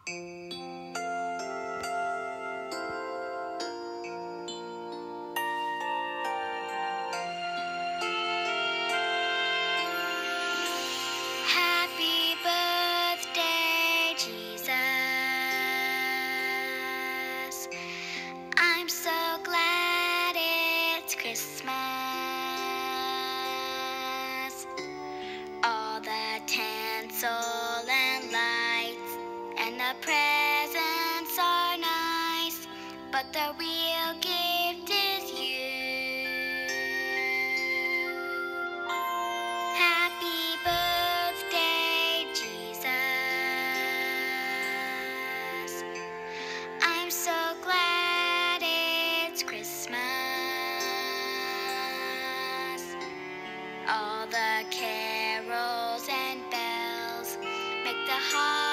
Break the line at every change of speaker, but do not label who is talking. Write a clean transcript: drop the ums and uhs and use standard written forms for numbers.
Happy birthday, Jesus. I'm so glad it's Christmas. All the tinsel and lights and the presents are nice, but the real gift is you. Happy birthday, Jesus. I'm so glad it's Christmas. All the carols and bells make the heart